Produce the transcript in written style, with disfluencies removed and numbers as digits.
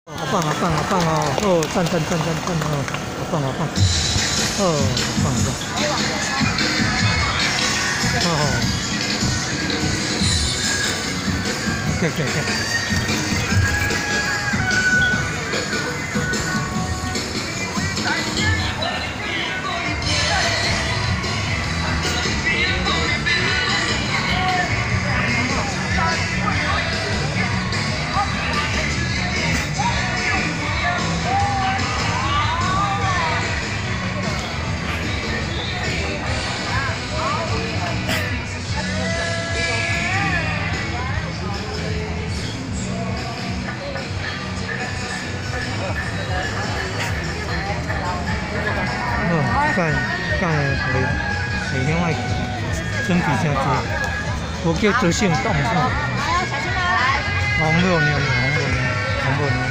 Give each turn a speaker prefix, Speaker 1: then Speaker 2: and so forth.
Speaker 1: 好棒，好棒，好棒哦！哦，赞赞赞赞赞哦，好棒，好棒！哦，好棒，好棒！哦，OK，OK，OK。哦，干袂晓爱整体声济，无叫做性动上。红肉娘，红肉娘，红肉娘。